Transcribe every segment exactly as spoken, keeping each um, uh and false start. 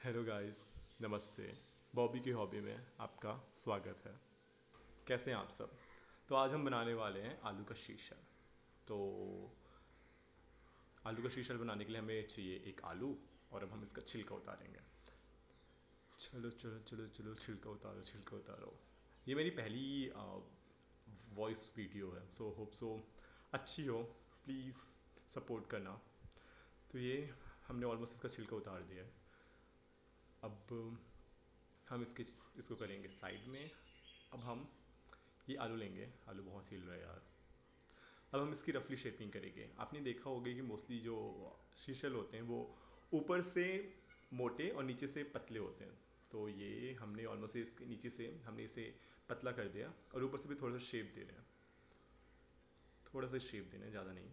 Hello guys, नमस्ते। बॉबी की hobby में आपका स्वागत है। कैसे हैं आप सब? तो आज हम बनाने वाले हैं आलू का शीशा। तो आलू का शीशा बनाने के लिए हमें चाहिए एक आलू, और अब हम इसका छिलका उतारेंगे। चलो चलो चलो चलो, छिलका उतारो, छिलका उतारो। ये मेरी पहली वॉइस वीडियो है, सो होप सो अच्छी हो। प्लीज़ सपोर्ट करना। तो ये हमने ऑलमोस्ट इसका छिलका उतार दिया है। अब हम इसके इसको करेंगे साइड में। अब हम ये आलू लेंगे। आलू बहुत हिल रहा है यार। अब हम इसकी रफली शेपिंग करेंगे। आपने देखा होगा कि मोस्टली जो शीशल होते हैं वो ऊपर से मोटे और नीचे से पतले होते हैं। तो ये हमने ऑलमोस्ट इसके नीचे से हमने इसे पतला कर दिया, और ऊपर से भी थोड़ा सा शेप दे रहे हैं। थोड़ा सा शेप देना है, ज़्यादा नहीं।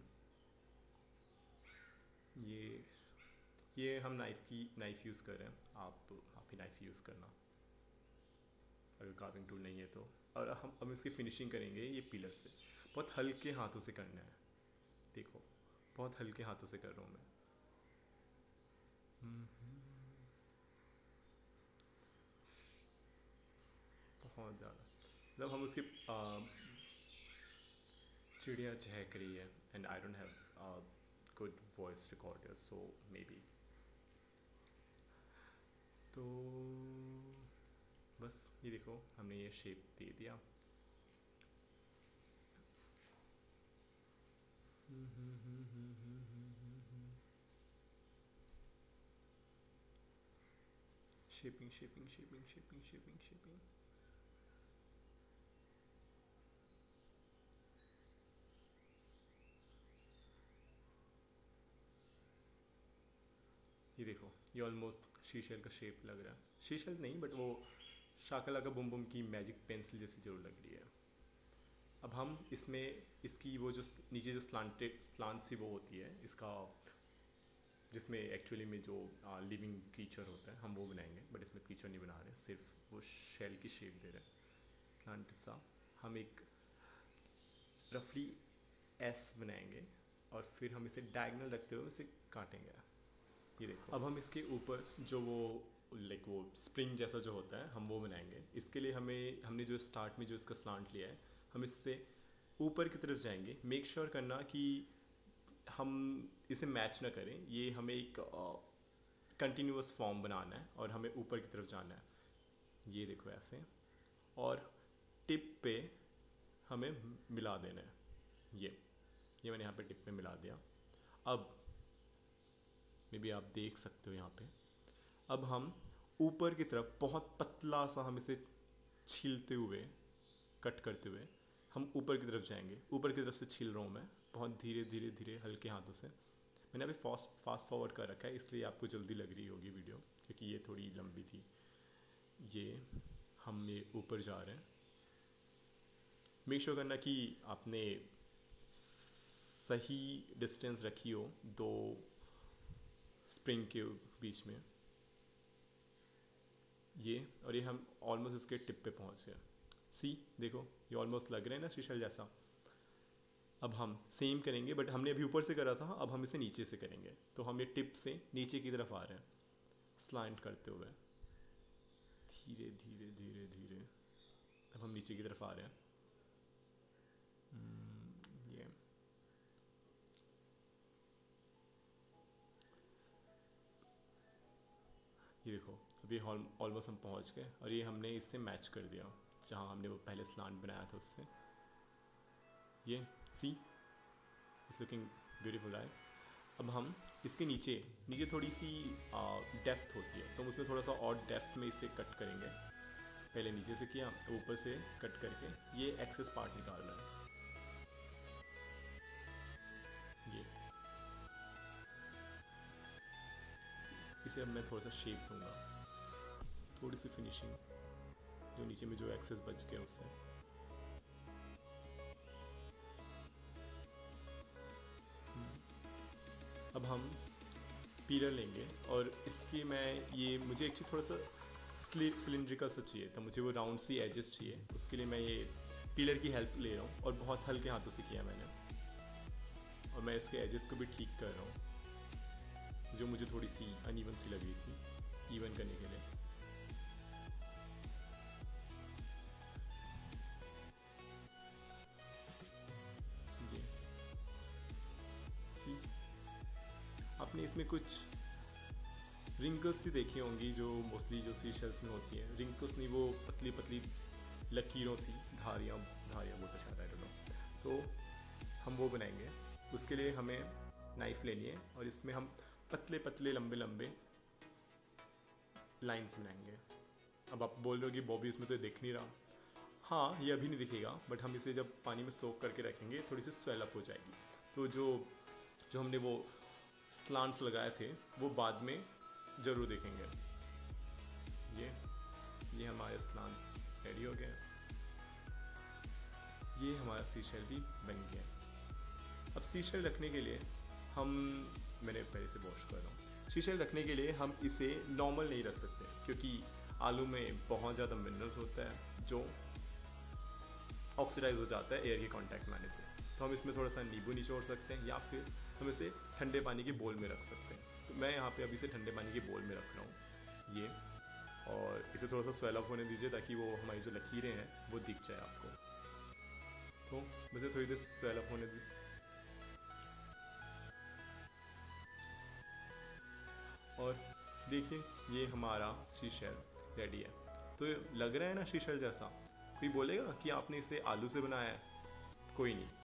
ये ये हम नाइफ़ की नाइफ़ यूज़ कर रहे हैं। आप आप ही नाइफ़ यूज़ करना अगर कार्विंग टूल नहीं है तो। और हम हम इसकी फिनिशिंग करेंगे ये पिलर से। बहुत हल्के हाथों से करना है। देखो, बहुत हल्के हाथों से कर रहा हूँ मैं। बहुत ज़्यादा, मतलब हम उसकी आ, चिड़िया चहक रही है, and I don't have good voice recorder, so may be. तो बस ये देखो, हमने ये शेप दे दिया। Shaping shaping shaping shaping shaping shaping. ये देखो, ये ऑलमोस्ट शीशल का शेप लग रहा है। शीशल नहीं, बट वो शाकला का बुम बुम की मैजिक पेंसिल जैसी जरूर लग रही है। अब हम इसमें इसकी वो जो नीचे जो स्लांटेड स्लांट सी वो होती है इसका, जिसमें एक्चुअली में जो लिविंग क्रीचर होता है हम वो बनाएंगे, बट इसमें क्रीचर नहीं बना रहे, सिर्फ वो शेल की शेप दे रहे हैं स्लांटेड सा। हम एक रफली एस बनाएंगे, और फिर हम इसे डायगनल रखते हुए इसे काटेंगे। ये देखो, अब हम इसके ऊपर जो वो लाइक वो स्प्रिंग जैसा जो होता है हम वो बनाएंगे। इसके लिए हमें हमने जो स्टार्ट में जो इसका स्लांट लिया है, हम इससे ऊपर की तरफ जाएंगे। मेक श्योर sure करना कि हम इसे मैच ना करें। ये हमें एक कंटिन्यूअस फॉर्म बनाना है, और हमें ऊपर की तरफ जाना है। ये देखो ऐसे, और टिप पे हमें मिला देना है। ये ये मैंने यहाँ पे टिप पे मिला दिया। अब मे बी आप देख सकते हो यहाँ पे। अब हम ऊपर की तरफ बहुत पतला सा हम इसे छीलते हुए, कट करते हुए हम ऊपर की तरफ जाएंगे। ऊपर की तरफ से छील रहा हूँ मैं, बहुत धीरे धीरे धीरे हल्के हाथों से। मैंने अभी फास्ट फास्ट फॉरवर्ड कर रखा है, इसलिए आपको जल्दी लग रही होगी वीडियो, क्योंकि ये थोड़ी लंबी थी। ये हम ये ऊपर जा रहे हैं। मेक श्योर करना कि आपने सही डिस्टेंस रखी हो दो स्प्रिंग के बीच में। ये और ये हम ऑलमोस्ट इसके टिप पे पहुँच गए। सी देखो, ये ऑलमोस्ट लग रहे हैं ना शीशल जैसा। अब हम सेम करेंगे, बट हमने अभी ऊपर से करा था, अब हम इसे नीचे से करेंगे। तो हम ये टिप से नीचे की तरफ आ रहे हैं स्लाइंट करते हुए, धीरे धीरे धीरे धीरे। अब हम नीचे की तरफ आ रहे हैं। ये ये देखो, अभी ऑलमोस्ट हम पहुंच गए, और ये हमने इससे मैच कर दिया जहां हमने वो पहले स्लांट बनाया था उससे। ये see it's looking beautiful right. अब हम इसके नीचे नीचे थोड़ी सी डेप्थ होती है, तो हम उसमें थोड़ा सा और डेप्थ में इसे कट करेंगे। पहले नीचे से किया, ऊपर से कट करके ये एक्सेस पार्ट निकालना है। ये इसे अब मैं थोड़ा सा शेप दूंगा, थोड़ी सी फिनिशिंग, जो नीचे में जो एक्सेस बच गया उससे। अब हम पीलर लेंगे, और इसकी मैं ये मुझे एक्चुअली थोड़ा सा सिलिंड्रिकल सा चाहिए था, मुझे वो राउंड सी एजेस चाहिए। उसके लिए मैं ये पीलर की हेल्प ले रहा हूँ, और बहुत हल्के हाथों से किया मैंने। और मैं इसके एजेस को भी ठीक कर रहा हूँ, जो मुझे थोड़ी सी अनइवन सी लग रही थी, इवन करने आपने इसमें कुछ रिंकल्स ही देखी होंगी जो मोस्टली जो सी शेल्स में होती हैं। रिंकल्स नहीं, वो पतली पतली लकीरों सी, धारियाँ धारियाँ बोलते शायद, आई डोंट नो। तो हम वो बनाएंगे। उसके लिए हमें नाइफ लेनी है और इसमें हम पतले पतले लंबे लंबे लाइंस बनाएंगे। अब आप बोल रहे हो कि बॉबी इसमें तो दिख नहीं रहा। हाँ, ये अभी नहीं दिखेगा, बट हम इसे जब पानी में सोक करके रखेंगे थोड़ी सी स्वेल अप हो जाएगी। तो जो जो हमने वो स्लांट्स लगाए थे वो बाद में ज़रूर देखेंगे। ये ये हमारे स्लांट्स रेडी हो गए। ये हमारा सी शेल भी बन गया। अब सी शेल रखने के लिए हम, मैंने पहले से वॉश कर रहा हूँ। सी शेल रखने के लिए हम इसे नॉर्मल नहीं रख सकते क्योंकि आलू में बहुत ज़्यादा मिनरल्स होता है जो ऑक्सीडाइज हो जाता है एयर के कांटेक्ट में आने से। तो हम इसमें थोड़ा सा नींबू निचोड़ सकते हैं या फिर हम इसे ठंडे पानी के बोल में रख सकते हैं। तो मैं यहाँ पे अभी से ठंडे पानी के बोल में रख रहा हूँ ये, और इसे थोड़ा सा स्वेल अप होने दीजिए ताकि वो हमारी जो लकीरें हैं वो दिख जाए आपको। तो मुझे थोड़ी देर स्वेल अप होने दी। और देखिए ये हमारा सी शेल रेडी है। तो लग रहा है ना सी शेल जैसा? कोई बोलेगा कि आपने इसे आलू से बनाया है? कोई नहीं,